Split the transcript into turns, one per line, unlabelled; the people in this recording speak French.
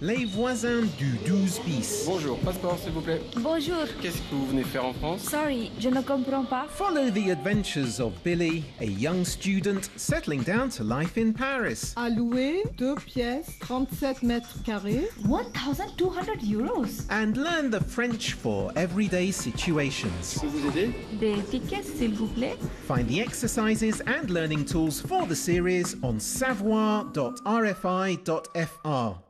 Les voisins du 12 bis.
Bonjour, passeport s'il vous plaît.
Bonjour.
Qu'est-ce que vous venez faire en France?
Sorry, je ne comprends pas.
Follow the adventures of Billy, a young student settling down to life in Paris.
À louer, 2 pièces, 37 mètres carrés.
1,200 euros.
And learn the French for everyday situations.
Je peux vous aider?
Des tickets, s'il vous plaît.
Find the exercises and learning tools for the series on savoir.rfi.fr.